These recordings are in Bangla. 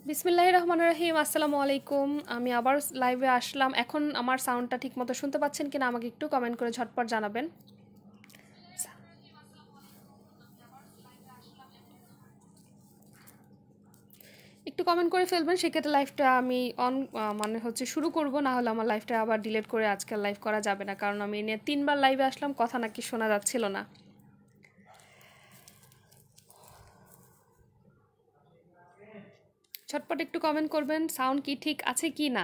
বিসমিল্লাহির রহমানির রহিম। আসসালামু আলাইকুম। আমি আবার লাইভে আসলাম। এখন আমার সাউন্ডটা ঠিকমতো শুনতে পাচ্ছেন কিনা আমাকে একটু কমেন্ট করে ঝটপট জানাবেন। একটু কমেন্ট করে ফেলবেন, সেক্ষেত্রে লাইভটা আমি শুরু করব, না হলে আমার লাইভটা আবার ডিলিট করে আজকাল লাইভ করা যাবে না, কারণ আমি নিয়ে 3বার লাইভে আসলাম, কথা নাকি শোনা যাচ্ছিল না। ঝটপট একটু কমেন্ট করবেন সাউন্ড কি ঠিক আছে কি না।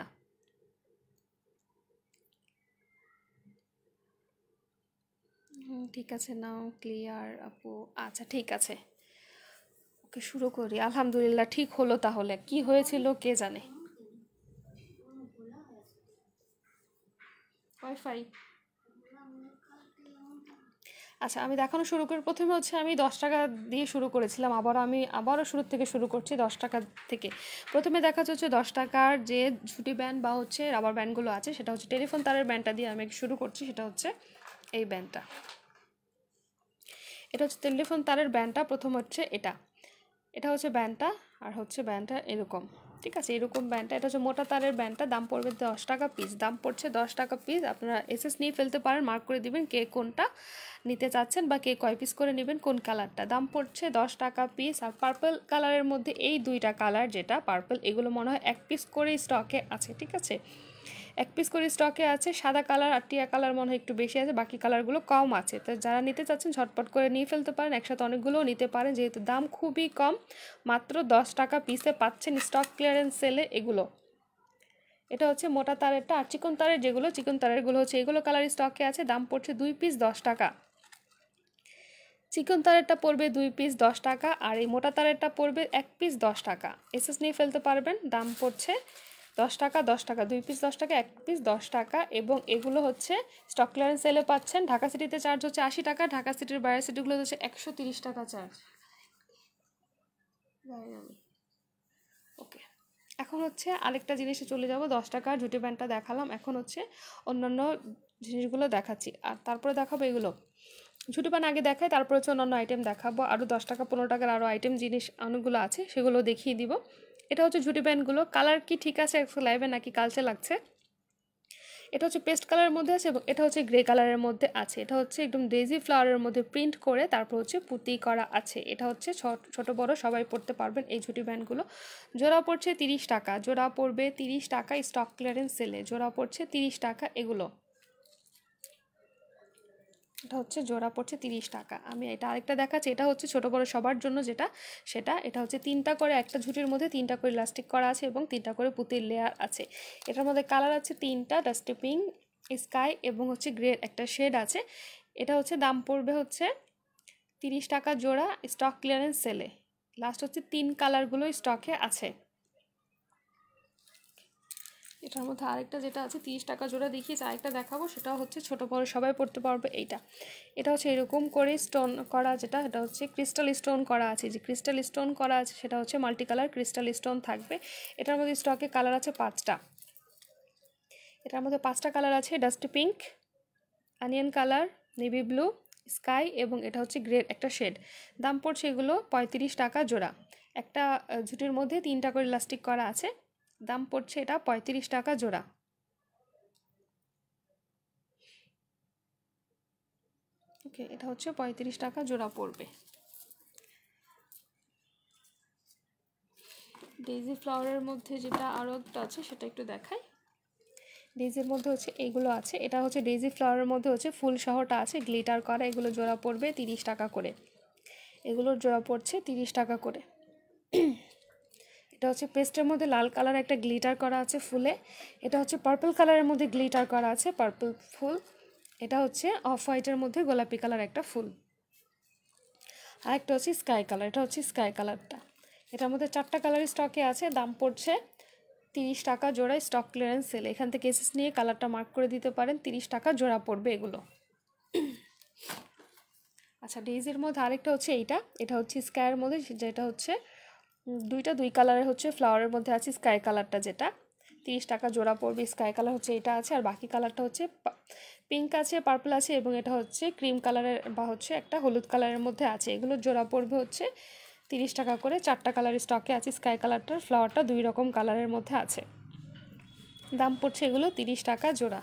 ঠিক আছে, নাও ক্লিয়ার আপু। আচ্ছা ঠিক আছে, ওকে শুরু করি। আলহামদুলিল্লাহ ঠিক হলো। তাহলে কি হয়েছিল কে জানে। ওয়াইফাই। আচ্ছা আমি দেখানো শুরু করি। প্রথমে হচ্ছে আমি 10 টাকা দিয়ে শুরু করেছিলাম, আবারও শুরু থেকে শুরু করছি 10 টাকা থেকে। প্রথমে দেখা যাচ্ছে 10 টাকার যে ঝুটি ব্যান্ড বা হচ্ছে রাবার ব্যান্ডগুলো আছে, সেটা হচ্ছে টেলিফোন তারের ব্যান্ডটা দিয়ে আমি শুরু করছি। সেটা হচ্ছে এই ব্যান্ডটা, এটা হচ্ছে টেলিফোন তারের ব্যান্ডটা। প্রথম হচ্ছে এটা হচ্ছে ব্যান্ডটা, আর হচ্ছে ব্যান্ডটা এরকম। ঠিক আছে, এরকম ব্যান্ডটা, এটা হচ্ছে মোটা তারের ব্যান্ডটা। দাম পড়বে 10 টাকা পিস, দাম পড়ছে 10 টাকা পিস। আপনারা এসএস নিয়ে ফেলতে পারেন, মার্ক করে দিবেন কে কোনটা নিতে চাচ্ছেন বা কে কয় পিস করে নেবেন, কোন কালারটা। দাম পড়ছে 10 টাকা পিস। আর পার্পল কালারের মধ্যে এই দুইটা কালার, যেটা পার্পল, এগুলো মনে হয় 1 পিস করে স্টকে আছে। ঠিক আছে, 1 পিস করে স্টকে আছে। সাদা কালার আর টিয়া কালার মনে হয় একটু বেশি আছে, বাকি কালারগুলো কম আছে। তো যারা নিতে চাচ্ছেন ঝটপট করে নিয়ে ফেলতে পারেন, একসাথে অনেকগুলোও নিতে পারেন, যেহেতু দাম খুবই কম, মাত্র 10 টাকা পিসে পাচ্ছেন স্টক ক্লিয়ারেন্স সেলে এগুলো। এটা হচ্ছে মোটা তারেরটা। আর চিকন তারের চিকন তারেরগুলো হচ্ছে এগুলো কালার স্টকে আছে। দাম পড়ছে 2 পিস 10 টাকা। চিকন তারেরটা পড়বে 2 পিস 10 টাকা, আর এই মোটা তারেরটা পড়বে 1 পিস 10 টাকা। এসএস নিয়ে ফেলতে পারবেন। দাম পড়ছে 10 টাকা 10 টাকা, 2 পিস 10 টাকা, 1 পিস 10 টাকা। এবং এগুলো হচ্ছে স্টক ক্লিয়ারেন্স সেলে পাচ্ছেন। ঢাকা সিটিতে চার্জ হচ্ছে 80 টাকা, ঢাকা সিটির বাইরের সিটিগুলো হচ্ছে 130 টাকা চার্জ। ওকে, এখন হচ্ছে আরেকটা জিনিসে চলে যাব। 10 টাকার ঝুটি প্যান্টটা দেখালাম, এখন হচ্ছে অন্যান্য জিনিসগুলো দেখাচ্ছি। আর তারপরে দেখাবো এগুলো ঝুটি প্যান্ট আগে দেখাই, তারপর হচ্ছে অন্যান্য আইটেম দেখাবো। আরও 10 টাকা 15 টাকার আরও আইটেম জিনিস অনেকগুলো আছে, সেগুলো দেখিয়ে দিব। এটা হচ্ছে ঝুটি প্যান্টগুলো। কালার কি ঠিক আছে লাইভে নাকি কালচে লাগছে? এটা হচ্ছে পেস্ট কালারের মধ্যে আছে এবং এটা হচ্ছে গ্রে কালারের মধ্যে আছে। এটা হচ্ছে একদম ডেজি ফ্লাওয়ারের মধ্যে প্রিন্ট করে তারপর হচ্ছে পুঁতি করা আছে। এটা হচ্ছে ছোট বড় সবাই পড়তে পারবেন এই ঝুটি ব্যান্ডগুলো। জোড়া পড়ছে 30 টাকা, জোড়া পড়বে 30 টাকা স্টক ক্লিয়ারেন্স সেলে, জোড়া পড়ছে 30 টাকা এগুলো। এটা হচ্ছে জোড়া পড়ছে 30 টাকা। আমি এটা আরেকটা দেখাচ্ছি, এটা হচ্ছে ছোট বড় সবার জন্য এটা হচ্ছে 3টা করে, একটা ঝুটির মধ্যে 3টা করে ইলাস্টিক করা আছে এবং 3টা করে পুঁতির লেয়ার আছে। এটার মধ্যে কালার আছে 3টা, ডাস্টি পিঙ্ক, স্কাই এবং হচ্ছে গ্রে একটা শেড আছে। এটা হচ্ছে দাম পড়বে হচ্ছে 30 টাকা জোড়া স্টক ক্লিয়ারেন্স সেলে। লাস্ট হচ্ছে 3 কালারগুলো স্টকে আছে। এটার মধ্যে আরেকটা যেটা আছে 30 টাকা জোড়া দেখিয়েছি, আরেকটা দেখাবো, সেটা হচ্ছে ছোট বড় সবাই পড়তে পারবে এইটা। এটা হচ্ছে এরকম করে স্টোন করা, এটা হচ্ছে ক্রিস্টাল স্টোন করা আছে। যে ক্রিস্টাল স্টোন করা আছে সেটা হচ্ছে মাল্টি কালার ক্রিস্টাল স্টোন থাকবে। এটার মধ্যে স্টকে কালার আছে 5টা। এটার মধ্যে 5টা কালার আছে, dusty pink, onion colour, navy blue, sky এবং এটা হচ্ছে গ্রে একটা শেড। দাম পড়ছে এগুলো 35 টাকা জোড়া। একটা ঝুটির মধ্যে 3টা করে ইলাস্টিক করা আছে। দাম পড়ছে এটা 35 টাকা জোড়া। ওকে, এটা হচ্ছে 35 টাকা জোড়া পড়বে। ডেইজি ফ্লাওয়ারের মধ্যে যেটা আরও একটা আছে সেটা একটু দেখাই। ডেইজির মধ্যে হচ্ছে এইগুলো আছে। এটা হচ্ছে ডেইজি ফ্লাওয়ারের মধ্যে হচ্ছে ফুল শহটা আছে, গ্লিটার করা। এগুলো জোড়া পড়বে 30 টাকা করে। এগুলোর জোড়া পড়ছে 30 টাকা করে। এটা হচ্ছে পেস্টের মধ্যে লাল কালার একটা গ্লিটার করা আছে ফুলে। এটা হচ্ছে পার্পল কালারের মধ্যে গ্লিটার করা আছে, পার্পল ফুল। এটা হচ্ছে অফ হোয়াইটের মধ্যে গোলাপি কালার একটা ফুল। আরেকটা হচ্ছে স্কাই কালার, এটা হচ্ছে স্কাই কালারটা। এটার মধ্যে 4টা কালার স্টকে আছে। দাম পড়ছে 30 টাকা জোড়া স্টক ক্লিয়ারেন্স সেল। এখান থেকে এসএস নিয়ে কালারটা মার্ক করে দিতে পারেন। 30 টাকা জোড়া পড়বে এগুলো। আচ্ছা, ডেইজির মধ্যে আরেকটা হচ্ছে এটা হচ্ছে স্কাইয়ের মধ্যে, যেটা হচ্ছে দুই কালারের হচ্ছে ফ্লাওয়ারের মধ্যে আছে। স্কাই কালারটা যেটা 30 টাকা জোড়া পড়বে, স্কাই কালার হচ্ছে এটা আছে। আর বাকি কালারটা হচ্ছে পিঙ্ক আছে, পার্পল আছে এবং এটা হচ্ছে ক্রিম কালারের বা হচ্ছে একটা হলুদ কালারের মধ্যে আছে। এগুলোর জোড়া পড়বে হচ্ছে 30 টাকা করে। 4টা কালার স্টকে আছে, স্কাই কালারটার ফ্লাওয়ারটা 2 রকম কালারের মধ্যে আছে। দাম পড়ছে এগুলো 30 টাকা জোড়া।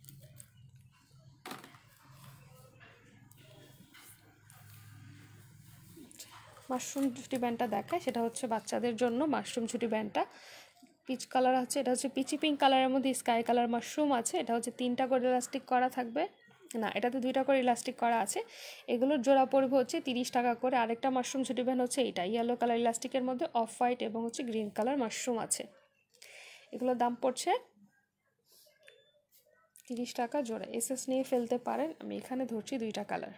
মাশরুম ঝুটি ব্যান্ডটা দেখায়, সেটা হচ্ছে বাচ্চাদের জন্য মাশরুম ঝুটি ব্যান্ডটা পিচ কালার আছে, এটা হচ্ছে পিচি পিঙ্ক কালারের মধ্যে স্কাই কালার মাশরুম আছে। এটা হচ্ছে 3টা করে ইলাস্টিক করা থাকবে, না এটাতে 2টা করে ইলাস্টিক করা আছে। এগুলোর জোড়া পড়বে হচ্ছে 30 টাকা করে। আরেকটা মাশরুম ঝুটি ব্যান্ড হচ্ছে এইটা, ইয়েলো কালার ইলাস্টিকের মধ্যে অফ হোয়াইট এবং হচ্ছে গ্রিন কালার মাশরুম আছে। এগুলোর দাম পড়ছে 30 টাকা জোড়া। এসএস নিয়ে ফেলতে পারেন, আমি এখানে ধরছি 2টা কালার।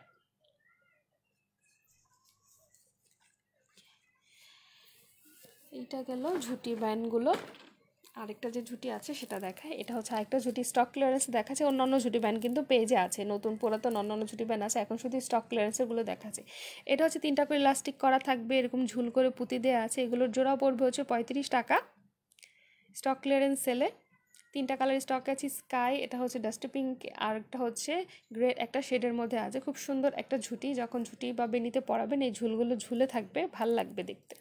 এইটা গেল ঝুটি ব্যান্ডগুলো। আরেকটা যে ঝুটি আছে সেটা দেখায়, এটা হচ্ছে আরেকটা ঝুটি স্টক ক্লিয়ারেন্স দেখাচ্ছে। অন্যান্য ঝুটি ব্যান্ড কিন্তু পেজে আছে, নতুন পুরাতন অন্যান্য ঝুটি ব্যান্ড আছে, এখন শুধু স্টক ক্লিয়ারেন্সেরগুলো দেখাচ্ছে। এটা হচ্ছে 3টা করে ইলাস্টিক করা থাকবে, এরকম ঝুল করে পুঁতি দেওয়া আছে। এগুলোর জোড়া পড়বে হচ্ছে 35 টাকা স্টক ক্লিয়ারেন্স সেলে। 3টা কালার স্টক আছে, স্কাই, এটা হচ্ছে ডাস্ট পিঙ্ক, আর একটা হচ্ছে গ্রে একটা শেডের মধ্যে আছে। খুব সুন্দর একটা ঝুটি, যখন ঝুটি বা বেনিতে পরাবেন এই ঝুলগুলো ঝুলে থাকবে, ভাল লাগবে দেখতে।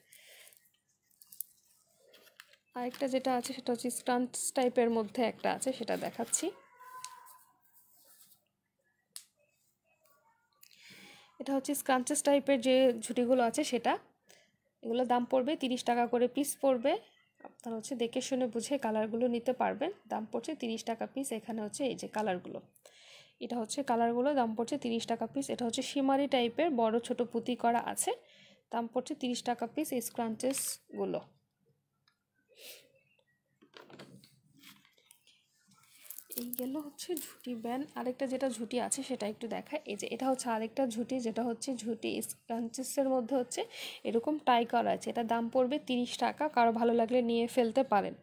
আরেকটা যেটা আছে সেটা হচ্ছে স্টান্ট টাইপের মধ্যে একটা আছে, সেটা দেখাচ্ছি। এটা হচ্ছে স্ক্রাঞ্চেস টাইপের যে ঝুটিগুলো আছে সেটা। এগুলো দাম পড়বে 30 টাকা করে পিস পড়বে। আপনারা হচ্ছে দেখে শুনে বুঝে কালারগুলো নিতে পারবেন। দাম পড়ছে 30 টাকা পিস। এখানে হচ্ছে এই যে কালারগুলো, এটা হচ্ছে কালারগুলো, দাম পড়ছে 30 টাকা পিস। এটা হচ্ছে শিমারি টাইপের বড় ছোট পুঁতি করা আছে, দাম পড়ছে 30 টাকা পিস এই স্ক্রাঞ্চেসগুলো। এই গেল হচ্ছে ঝুটি ব্যান্ড। আরেকটা যেটা ঝুটি আছে সেটা একটু দেখায়। এই যে এটা হচ্ছে আরেকটা ঝুটি, যেটা হচ্ছে ঝুটি স্ক্রাঞ্চেসের মধ্যে হচ্ছে এরকম টাই করা আছে। এটা দাম পড়বে 30 টাকা, কারো ভালো লাগলে নিয়ে ফেলতে পারেন।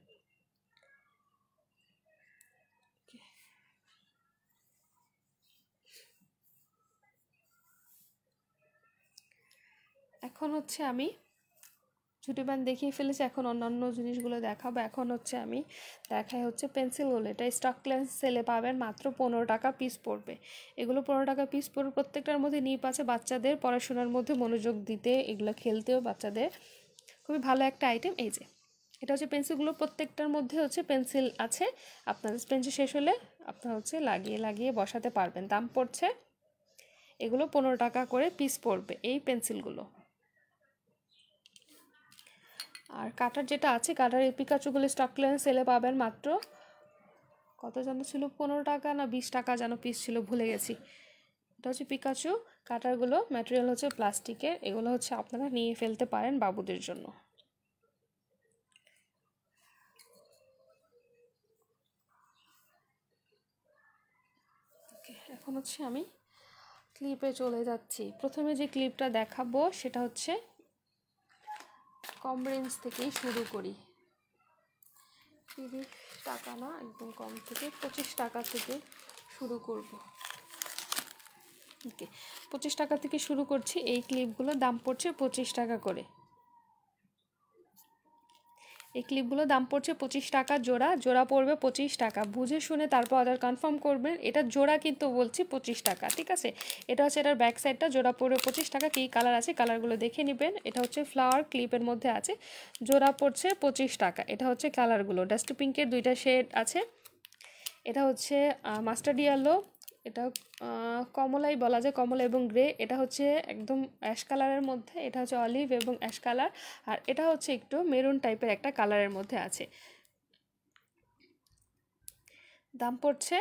এখন হচ্ছে আমি ঝুটি ব্যান্ড দেখিয়ে ফেলেছি, এখন অন্যান্য জিনিসগুলো দেখাবো। এখন হচ্ছে আমি দেখাই হচ্ছে পেন্সিলগুলো। এটা স্টক ক্লিয়ারেন্স সেলে পাবেন, মাত্র 15 টাকা পিস পড়বে। এগুলো 15 টাকা পিস পড়বে। প্রত্যেকটার মধ্যে নিপ আছে, বাচ্চাদের পড়াশোনার মধ্যে মনোযোগ দিতে, এগুলো খেলতেও বাচ্চাদের খুবই ভালো একটা আইটেম। এই যে এটা হচ্ছে পেন্সিলগুলো, প্রত্যেকটার মধ্যে হচ্ছে পেন্সিল আছে। আপনার পেন্সিল শেষ হলে আপনার হচ্ছে লাগিয়ে লাগিয়ে বসাতে পারবেন। দাম পড়ছে এগুলো 15 টাকা করে পিস পড়বে এই পেন্সিলগুলো। আর কাটার যেটা আছে, কাটার এই পিকাচুগুলো স্টক ক্লিয়ারেন্স সেলে পাবেন মাত্র কত যেন ছিল, 15 টাকা না 20 টাকা যেন পিস ছিল, ভুলে গেছি। এটা হচ্ছে পিকাচু কাটারগুলো, ম্যাটেরিয়াল হচ্ছে প্লাস্টিকের। এগুলো হচ্ছে আপনারা নিয়ে ফেলতে পারেন বাবুদের জন্য। এখন হচ্ছে আমি ক্লিপে চলে যাচ্ছি। প্রথমে যে ক্লিপটা দেখাবো সেটা হচ্ছে কম রেঞ্জ থেকেই শুরু করি। 30 টাকা না, একদম কম থেকে 25 টাকা থেকে শুরু করব। ওকে, 25 টাকা থেকে শুরু করছি। এই ক্লিপগুলোর দাম পড়ছে 25 টাকা করে। এই ক্লিপগুলো দাম পড়ছে 25 টাকা জোড়া। জোড়া পড়বে 25 টাকা। বুঝে শুনে তারপর অর্ডার কনফার্ম করবেন। এটা জোড়া কিন্তু বলছি 25 টাকা, ঠিক আছে। এটা হচ্ছে এটার ব্যাক সাইডটা, জোড়া পড়বে 25 টাকা। কী কালার আছে কালারগুলো দেখে নেবেন। এটা হচ্ছে ফ্লাওয়ার ক্লিপের মধ্যে আছে, জোড়া পড়ছে 25 টাকা। এটা হচ্ছে কালারগুলো, ডাস্ট পিঙ্কের 2টা শেড আছে। এটা হচ্ছে মাস্টার্ড ইয়েলো, এটা কমলাই বলা যায়, কমলা এবং গ্রে। এটা হচ্ছে একদম অ্যাশ কালারের মধ্যে, এটা হচ্ছে অলিভ এবং অ্যাশ কালার। আর এটা হচ্ছে একটু মেরুন টাইপের একটা কালারের মধ্যে আছে। দাম পড়ছে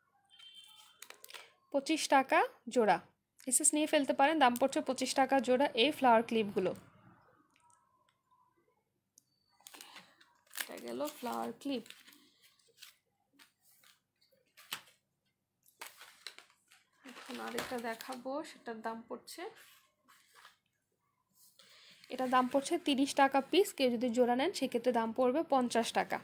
25 টাকা জোড়া। এসএস নিয়ে ফেলতে পারেন, দাম পড়ছে 25 টাকা জোড়া এই ফ্লাওয়ার ক্লিপগুলো। এটা গেল ফ্লাওয়ার ক্লিপ। এখন আরেকটা দেখাবো, সেটার দাম পড়ছে, এটা দাম পড়ছে 30 টাকা পিস। কেউ যদি জোড়া নেন সেক্ষেত্রে দাম পড়বে 50 টাকা।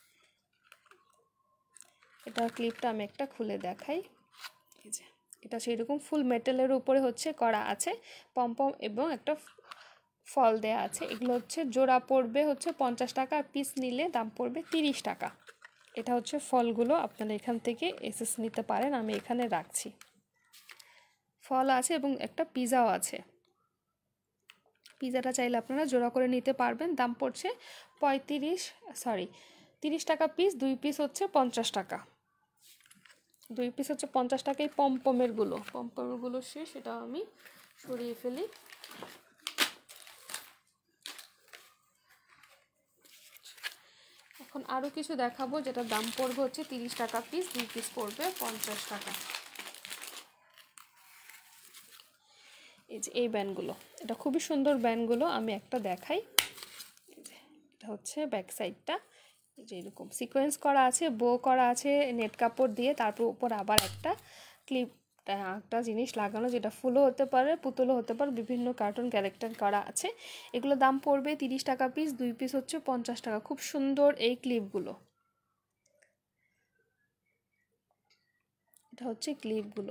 এটার ক্লিপটা আমি একটা খুলে দেখাই। এই যে এটা সেরকম ফুল মেটালের উপরে হচ্ছে করা আছে, পমপম এবং একটা ফল দেয়া আছে। এগুলো হচ্ছে জোড়া পড়বে হচ্ছে 50 টাকা, আর পিস নিলে দাম পড়বে 30 টাকা। এটা হচ্ছে ফলগুলো, আপনারা এখান থেকে এসএস নিতে পারেন। আমি এখানে রাখছি, ফল আছে এবং একটা পিজাও আছে। পিজাটা চাইলে আপনারা জোড়া করে নিতে পারবেন। দাম পড়ছে 30 টাকা পিস, 2 পিস হচ্ছে 50 টাকা। 2 পিস হচ্ছে 50 টাকা। এই পমপমেরগুলো শেষ, সেটা আমি সরিয়ে ফেলি। এখন আরও কিছু দেখাবো যেটা দাম পড়বে হচ্ছে 30 টাকা পিস, 2 পিস পড়বে 50 টাকা। এই যে এই ব্যান্ডগুলো, এটা খুবই সুন্দর ব্যান্ডগুলো, আমি একটা দেখাই। এটা হচ্ছে ব্যাক সাইডটা, এই যে এরকম সিকোয়েন্স করা আছে, বো করা আছে নেট কাপড় দিয়ে, তারপর উপর আবার একটা ক্লিপ একটা জিনিস লাগানো, যেটা ফুলও হতে পারে, পুতুলও হতে পারে, বিভিন্ন কার্টুন ক্যারেক্টার করা আছে। এগুলো দাম পড়বে 30 টাকা পিস, 2 পিস হচ্ছে 50 টাকা। খুব সুন্দর এই ক্লিপগুলো, এটা হচ্ছে ক্লিপগুলো।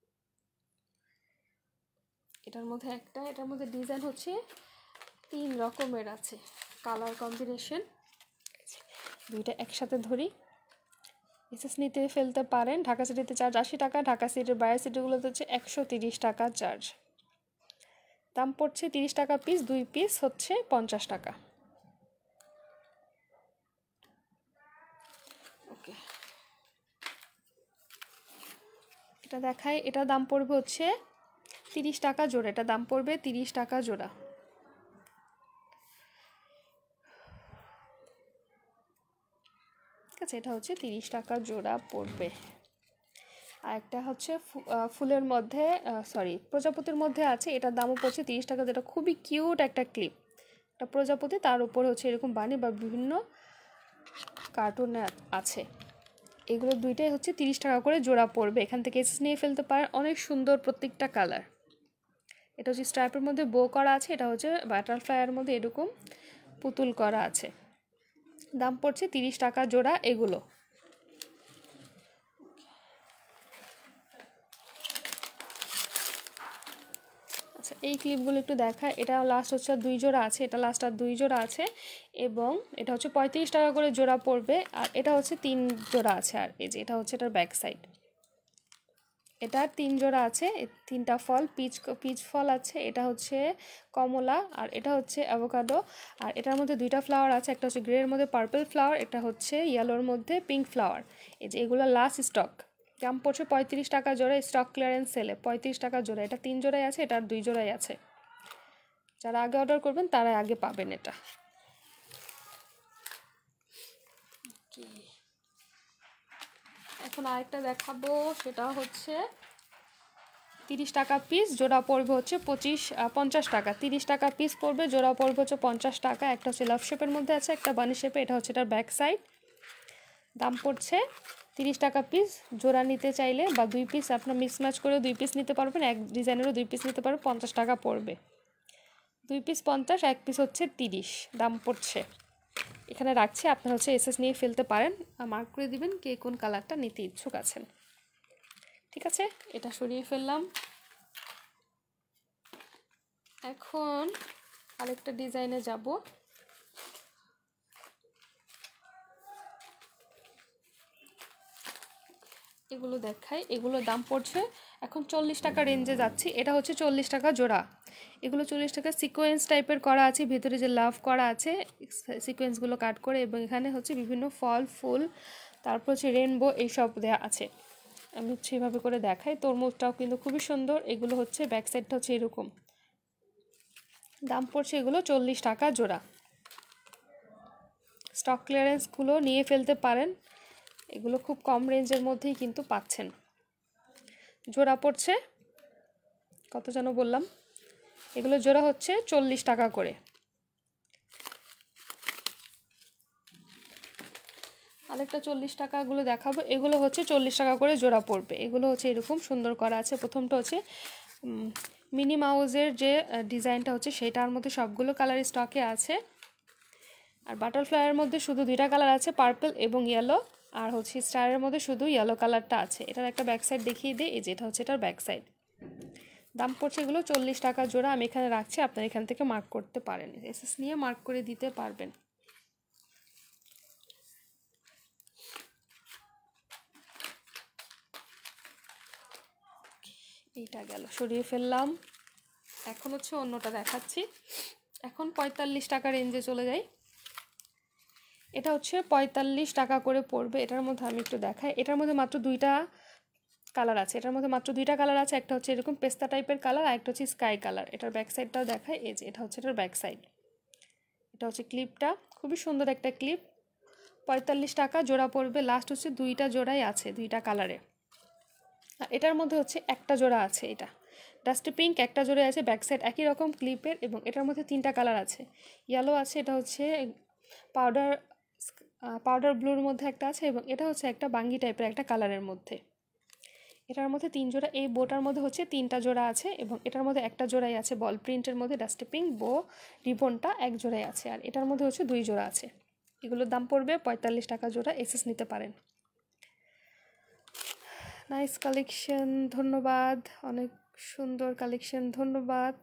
এটার মধ্যে ডিজাইন হচ্ছে 3 রকমের আছে, কালার কম্বিনেশন। দুইটা একসাথে ধরি, এসএস নিতে ফেলতে পারেন। ঢাকা সিটিতে চার্জ 80 টাকা, ঢাকা সিটির বাইরের সিটিগুলোতে হচ্ছে 130 টাকা চার্জ। দাম পড়ছে 30 টাকা পিস, 2 পিস হচ্ছে 50 টাকা। ওকে, এটা দেখাই। এটা দাম পড়বে হচ্ছে 30 টাকা জোড়া। এটা দাম পড়বে 30 টাকা জোড়া। ঠিক আছে, এটা হচ্ছে 30 টাকা জোড়া পড়বে। আর একটা হচ্ছে ফুলের মধ্যে প্রজাপতির মধ্যে আছে, এটার দামও পড়ছে 30 টাকা। যেটা খুবই কিউট একটা ক্লিপ, একটা প্রজাপতি, তার উপরে হচ্ছে এরকম বানি বা বিভিন্ন কার্টুনে আছে। এগুলো দুইটাই হচ্ছে 30 টাকা করে জোড়া পড়বে। এখান থেকে এসএস নিয়ে ফেলতে পারেন, অনেক সুন্দর প্রত্যেকটা কালার। এটা হচ্ছে স্ট্রাইপের মধ্যে বো করা আছে, এটা হচ্ছে বাটারফ্লাইয়ের মধ্যে এরকম পুতুল করা আছে। দাম পড়ছে 30 টাকা জোড়া এগুলো। আচ্ছা, এই ক্লিপগুলো একটু দেখা। এটা লাস্ট হচ্ছে 2 জোড়া আছে, এটা লাস্ট আর 2 জোড়া আছে, এবং এটা হচ্ছে 35 টাকা করে জোড়া পড়বে। আর এটা হচ্ছে 3 জোড়া আছে। আর এই যে এটা হচ্ছে এটার ব্যাক সাইড, এটা 3 জোড়া আছে। 3টা ফল, পিচ ফল আছে, এটা হচ্ছে কমলা, আর এটা হচ্ছে অ্যাভোকাডো। আর এটার মধ্যে 2টা ফ্লাওয়ার আছে, একটা হচ্ছে গ্রের মধ্যে পার্পল ফ্লাওয়ার, এটা হচ্ছে ইয়েলোর মধ্যে পিঙ্ক ফ্লাওয়ার। এই যে এগুলো লাস্ট স্টক। দাম পড়ছে 35 টাকা জোড়া, স্টক ক্লিয়ারেন্স সেলে 35 টাকা জোড়া। এটা 3 জোড়াই আছে, এটা আর 2 জোড়াই আছে। যারা আগে অর্ডার করবেন তারা আগে পাবেন এটা। এখন আরেকটা দেখাবো, সেটা হচ্ছে 30 টাকা পিস, জোড়া পড়বে হচ্ছে 50 টাকা। 30 টাকা পিস পড়বে, জোড়া পড়বে হচ্ছে 50 টাকা। একটা হচ্ছে লাভ শেপের মধ্যে আছে, একটা বানি শেপে, এটা হচ্ছে এটার ব্যাক সাইড। দাম পড়ছে 30 টাকা পিস। জোড়া নিতে চাইলে বা 2 পিস আপনার মিক্স ম্যাচ করে 2 পিস নিতে পারবেন, এক ডিজাইনেরও 2 পিস নিতে পারবেন, 50 টাকা পড়বে। 2 পিস 50, 1 পিস হচ্ছে 30 দাম পড়ছে। এখানে রাখছি, আপনারা হচ্ছে এসএস নিয়ে ফেলতে পারেন, মার্ক করে দিবেন কে কোন কালারটা নিতে ইচ্ছুক আছেন। ঠিক আছে, এটা সরিয়ে ফেললাম। এখন আরেকটা ডিজাইনে যাব। এগুলো দেখাই। এগুলো দাম পড়ছে এখন 40 টাকা রেঞ্জে যাচ্ছি। এটা হচ্ছে 40 টাকা জোড়া। এগুলো 40 টাকা। সিকোয়েন্স টাইপের করা আছে, ভেতরে যে লাভ করা আছে সিকোয়েন্সগুলো কাট করে, এবং এখানে হচ্ছে বিভিন্ন ফল ফুল, তারপর হচ্ছে রেনবো, এইসব দেওয়া আছে। আমি হচ্ছে এইভাবে করে দেখাই। তরমুজটাও কিন্তু খুবই সুন্দর। এগুলো হচ্ছে ব্যাক সাইডটা হচ্ছে এরকম। দাম পড়ছে এগুলো 40 টাকা জোড়া। স্টক ক্লিয়ারেন্সগুলো নিয়ে ফেলতে পারেন, এগুলো খুব কম রেঞ্জের মধ্যেই কিন্তু পাচ্ছেন। জোড়া পড়ছে কত যেন বললাম, এগুলো জোড়া হচ্ছে 40 টাকা করে। আরেকটা 40 টাকাগুলো দেখাবো। এগুলো হচ্ছে 40 টাকা করে জোড়া পড়বে। এগুলো হচ্ছে এরকম সুন্দর করা আছে। প্রথমটা হচ্ছে মিনি মাউসের যে ডিজাইনটা হচ্ছে সেটার মধ্যে সবগুলো কালার স্টকে আছে। আর বাটারফ্লাইয়ের মধ্যে শুধু 2টা কালার আছে, পার্পল এবং ইয়েলো। আর হচ্ছে স্টারের মধ্যে শুধু ইয়েলো কালারটা আছে। এটার একটা ব্যাক সাইড দেখিয়ে দিই। এই যে এটা হচ্ছে এটার ব্যাক সাইড। দাম পড়ছে এগুলো 40 টাকা জোড়া। আমি এখানে রাখছি, আপনারা এখান থেকে মার্ক করতে পারেন, এসএস নিয়ে মার্ক করে দিতে পারবেন। এইটা গেল, সরিয়ে ফেললাম। এখন হচ্ছে অন্যটা দেখাচ্ছি। এখন 45 টাকা রেঞ্জে চলে যাই। এটা হচ্ছে 45 টাকা করে পড়বে। এটার মধ্যে আমি একটু দেখাই, এটার মধ্যে মাত্র দুইটা কালার আছে। এটার মধ্যে মাত্র দুইটা কালার আছে, একটা হচ্ছে এরকম পেস্তা টাইপের কালার, আর একটা হচ্ছে স্কাই কালার। এটার ব্যাক সাইডটাও দেখায়, এই যে এটা হচ্ছে এটার ব্যাক সাইড। এটা হচ্ছে ক্লিপটা, খুবই সুন্দর একটা ক্লিপ। 45 টাকা জোড়া পড়বে। লাস্ট হচ্ছে দুইটা জোড়াই আছে, দুইটা কালারে। আর এটার মধ্যে হচ্ছে একটা জোড়া আছে, এটা ডাস্টি পিঙ্ক একটা জোড়া আছে, ব্যাক সাইড একই রকম ক্লিপের, এবং এটার মধ্যে তিনটা কালার আছে। ইয়েলো আছে, এটা হচ্ছে পাউডার পাউডার ব্লুর মধ্যে একটা আছে, এবং এটা হচ্ছে একটা বাঙ্গি টাইপের একটা কালারের মধ্যে। এটার মধ্যে তিন জোড়া, এই বোটার মধ্যে হচ্ছে তিনটা জোড়া আছে, এবং এটার মধ্যে একটা জোড়াই আছে বল প্রিন্টের মধ্যে। ডাস্টি পিঙ্ক বো রিবনটা এক জোড়াই আছে, আর এটার মধ্যে হচ্ছে দুই জোড়া আছে। এগুলোর দাম পড়বে 45 টাকা জোড়া। এসএস নিতে পারেন। নাইস কালেকশন, ধন্যবাদ, অনেক সুন্দর কালেকশন, ধন্যবাদ।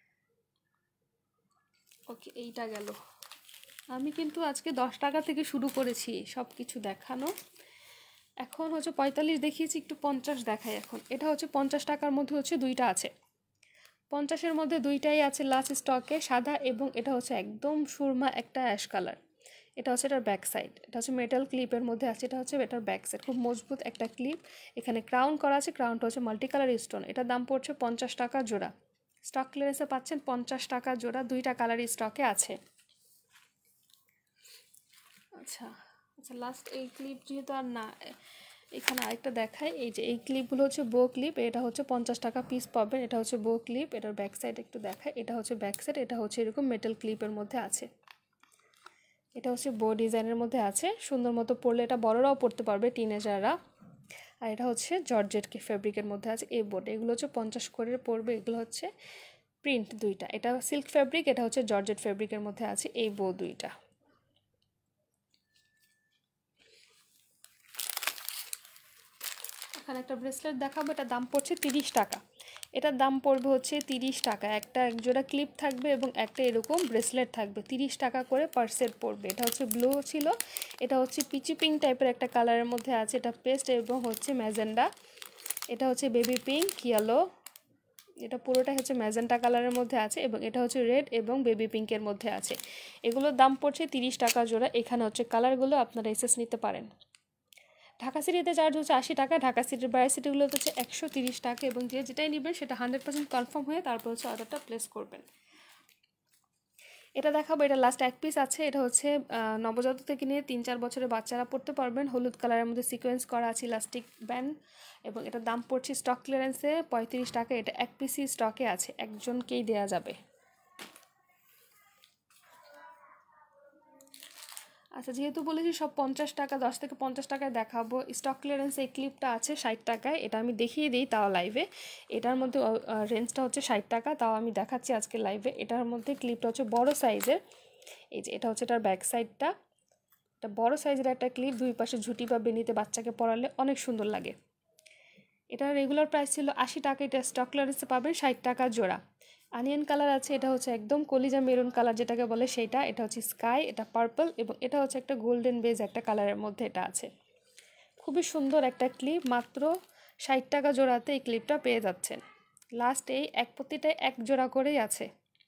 ওকে, এইটা গেল। আমি কিন্তু আজকে 10 টাকা থেকে শুরু করেছি সব কিছু দেখানো। এখন হচ্ছে 45 দেখিয়েছি, একটু 50 দেখাই এখন। এটা হচ্ছে 50 টাকার মধ্যে হচ্ছে দুইটা আছে, 50-এর মধ্যে দুইটাই আছে লাস্ট স্টকে, সাদা এবং এটা হচ্ছে একদম সুরমা একটা অ্যাশ কালার। এটা হচ্ছে এটার ব্যাক সাইড, এটা হচ্ছে মেটাল ক্লিপের মধ্যে আছে। এটা হচ্ছে এটার ব্যাক সাইড, খুব মজবুত একটা ক্লিপ। এখানে ক্রাউন করা আছে, ক্রাউনটা হচ্ছে মাল্টি কালার স্টোন। এটার দাম পড়ছে 50 টাকা জোড়া। স্টক ক্লিয়ারেন্সে পাচ্ছেন 50 টাকা জোড়া, দুইটা কালারই স্টকে আছে। আচ্ছা আচ্ছা, লাস্ট এই ক্লিপ যেহেতু আর না, এখানে আরেকটা দেখাই। এই যে এই ক্লিপগুলো হচ্ছে বো ক্লিপ, এটা হচ্ছে 50 টাকা পিস পাবেন। এটা হচ্ছে বো ক্লিপ, এটার ব্যাক সাইড একটু দেখাই। এটা হচ্ছে ব্যাক সাইড, এটা হচ্ছে এরকম মেটাল ক্লিপের মধ্যে আছে। এটা হচ্ছে বো ডিজাইনের মধ্যে আছে, সুন্দর মতো পরলে এটা বড়রাও পরতে পারবে, টিনেজাররা। আর এটা হচ্ছে জর্জেট ফেব্রিকের মধ্যে আছে এই বোর্ড। এগুলো হচ্ছে 50 করে পড়বে। এগুলো হচ্ছে প্রিন্ট দুইটা, এটা সিল্ক ফেব্রিক, এটা হচ্ছে জর্জেট ফেব্রিকের মধ্যে আছে এই বো দুইটা। এখানে একটা ব্রেসলেট দেখাবো, এটার দাম পড়ছে 30 টাকা। এটার দাম পড়বে হচ্ছে 30 টাকা। একটা এক জোড়া ক্লিপ থাকবে এবং একটা এরকম ব্রেসলেট থাকবে, 30 টাকা করে পার সেট পড়বে। এটা হচ্ছে ব্লু ছিল, এটা হচ্ছে পিচি পিঙ্ক টাইপের একটা কালারের মধ্যে আছে, এটা পেস্ট এবং হচ্ছে ম্যাজেন্ডা। এটা হচ্ছে বেবি পিঙ্ক ইয়েলো, এটা পুরোটাই হচ্ছে ম্যাজেন্টা কালারের মধ্যে আছে, এবং এটা হচ্ছে রেড এবং বেবি পিঙ্কের মধ্যে আছে। এগুলোর দাম পড়ছে 30 টাকা জোড়া। এখানে হচ্ছে কালারগুলো আপনারা এসএস নিতে পারেন। ঢাকা সিটিতে চার্জ হচ্ছে 80 টাকা, ঢাকা সিটির বাইরের সিটিগুলোতে হচ্ছে 130 টাকা, এবং যে যেটাই নেবেন সেটা 100% কনফার্ম হয়ে তারপর হচ্ছে অর্ডারটা প্লেস করবেন। এটা দেখাবো, এটা লাস্ট এক পিস আছে। এটা হচ্ছে নবজাতক থেকে নিয়ে 3-4 বছরের বাচ্চারা পড়তে পারবেন। হলুদ কালারের মধ্যে সিকোয়েন্স করা আছে ইলাস্টিক ব্যান্ড, এবং এটার দাম পড়ছে স্টক ক্লিয়ারেন্সে 35 টাকা। এটা এক পিসই স্টকে আছে, একজনকেই দেয়া যাবে। আচ্ছা, যেহেতু বলেছি সব 50 টাকা, 10 থেকে 50 টাকায় দেখাবো। স্টক ক্লিয়ারেন্স এই ক্লিপটা আছে 60 টাকায়, এটা আমি দেখিয়ে দিই তাও লাইভে। এটার মধ্যে রেঞ্জটা হচ্ছে 60 টাকা, তাও আমি দেখাচ্ছি আজকে লাইভে। এটার মধ্যে ক্লিপটা হচ্ছে বড় সাইজের। এই যে এটা হচ্ছে এটার ব্যাক সাইডটা, এটা বড় সাইজের একটা ক্লিপ, দুই পাশে ঝুঁটি বা বেনিতে বাচ্চাকে পরালে অনেক সুন্দর লাগে। এটার রেগুলার প্রাইস ছিল 80 টাকা, এটা স্টক ক্লিয়ারেন্সে পাবেন 60 টাকা জোড়া। অনিয়ন কালার আছে, এটা হচ্ছে একদম কলিজা মেরুন কালার যেটাকে বলে সেইটা। এটা হচ্ছে স্কাই, এটা পার্পল, এবং এটা হচ্ছে একটা গোল্ডেন বেজ একটা কালারের মধ্যে এটা আছে। খুবই সুন্দর একটা ক্লিপ, মাত্র 60 টাকা জোড়াতে এই ক্লিপটা পেয়ে যাচ্ছেন। লাস্ট এই এক প্রতিটায় এক জোড়া করেই আছে,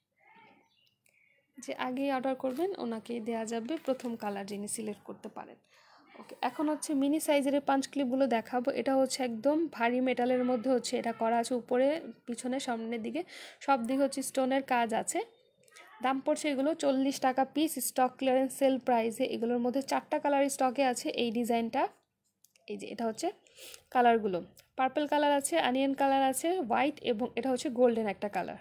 যে আগেই অর্ডার করবেন ওনাকেই দেওয়া যাবে প্রথম কালার, যিনি সিলেক্ট করতে পারেন। ওকে, এখন হচ্ছে মিনি সাইজের পাঞ্চ ক্লিপগুলো দেখাবো। এটা হচ্ছে একদম ভারী মেটালের মধ্যে হচ্ছে এটা করা আছে, উপরে পিছনে সামনের দিকে সব দিকে হচ্ছে স্টোনের কাজ আছে। দাম পড়ছে এগুলো 40 টাকা পিস, স্টক ক্লিয়ারেন্স সেল প্রাইসে। এগুলোর মধ্যে 4টা কালার স্টকে আছে এই ডিজাইনটা। এই যে এটা হচ্ছে কালারগুলো, পার্পল কালার আছে, অনিয়ন কালার আছে, হোয়াইট, এবং এটা হচ্ছে গোল্ডেন একটা কালার।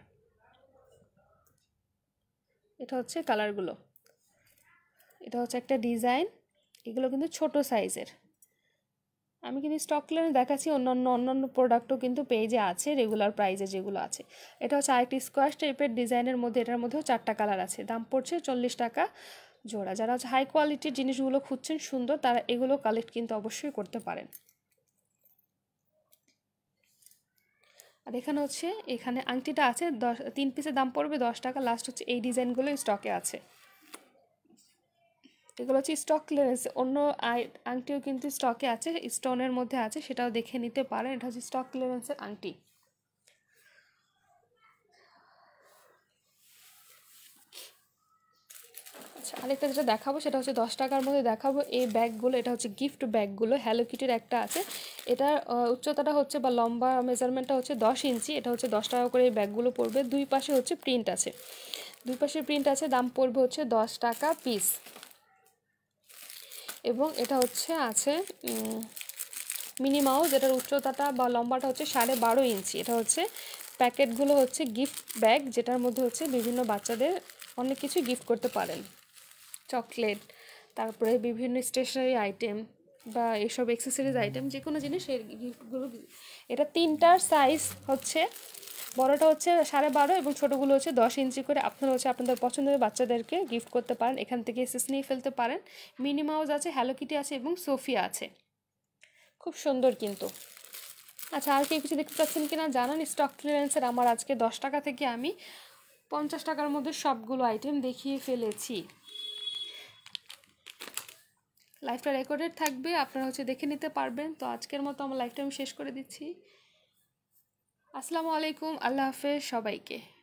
এটা হচ্ছে কালারগুলো, এটা হচ্ছে একটা ডিজাইন। এগুলো কিন্তু ছোট সাইজের। আমি কিন্তু স্টক ক্লিয়ারেন্স দেখাচ্ছি, অন্যান্য প্রোডাক্টও কিন্তু পেজে আছে রেগুলার প্রাইসে যেগুলো আছে। এটা হচ্ছে আরেকটি স্কোয়াশ টাইপের ডিজাইনের মধ্যে, এটার মধ্যেও 4টা কালার আছে। দাম পড়ছে 40 টাকা জোড়া। যারা হচ্ছে হাই কোয়ালিটির জিনিসগুলো খুঁজছেন সুন্দর, তারা এগুলো কালেক্ট কিন্তু অবশ্যই করতে পারেন। আর এখানে হচ্ছে এখানে আংটিটা আছে 3 পিসের দাম পড়বে 10 টাকা। লাস্ট হচ্ছে এই ডিজাইনগুলো স্টকে আছে। এগুলো হচ্ছে স্টক ক্লিয়ারেন্স, অন্য আংটিও কিন্তু স্টকে আছে, স্টোনের মধ্যে আছে, সেটাও দেখে নিতে পারেন। এটা হচ্ছে স্টক ক্লিয়ারেন্সের আংটি। আচ্ছা, আরেকটা যেটা দেখাবো সেটা হচ্ছে 10 টাকার মধ্যে দেখাবো এই ব্যাগগুলো। এটা হচ্ছে গিফট ব্যাগগুলো, হ্যালো কিটির একটা আছে। এটার উচ্চতাটা হচ্ছে বা লম্বা মেজারমেন্টটা হচ্ছে 10 ইঞ্চি। এটা হচ্ছে 10 টাকা করে এই ব্যাগগুলো পড়বে। দুই পাশে হচ্ছে প্রিন্ট আছে, দুই পাশে প্রিন্ট আছে। দাম পড়বে হচ্ছে 10 টাকা পিস। এবং এটা হচ্ছে আছে মিনি মাউস, এটার উচ্চতাটা বা লম্বাটা হচ্ছে 12.5 ইঞ্চি। এটা হচ্ছে প্যাকেটগুলো হচ্ছে গিফট ব্যাগ, যেটার মধ্যে হচ্ছে বিভিন্ন বাচ্চাদের অনেক কিছু গিফট করতে পারেন, চকলেট, তারপরে বিভিন্ন স্টেশনারি আইটেম বা এইসব অ্যাক্সেসরিজ আইটেম, যে কোনো জিনিস এই গিফটগুলো। এটা তিনটার সাইজ হচ্ছে, বড়টা হচ্ছে 12.5 এবং ছোটোগুলো হচ্ছে 10 ইঞ্চি করে। আপনারা হচ্ছে আপনাদের পছন্দের বাচ্চাদেরকে গিফট করতে পারেন, এখান থেকে এসেস নিয়ে ফেলতে পারেন। মিনি মাউস আছে, হ্যালো কিটি আছে এবং সোফিয়া আছে, খুব সুন্দর কিন্তু। আচ্ছা, আর কেউ কিছু দেখতে পাচ্ছেন কিনা জানান। স্টক ক্লিয়ারেন্সের আমার আজকে 10 টাকা থেকে আমি 50 টাকার মধ্যে সবগুলো আইটেম দেখিয়ে ফেলেছি। লাইভটা রেকর্ডেড থাকবে, আপনারা হচ্ছে দেখে নিতে পারবেন। তো আজকের মতো আমার লাইভটা আমি শেষ করে দিচ্ছি। আসসালামু আলাইকুম, আল্লাহ হাফেজ সবাইকে।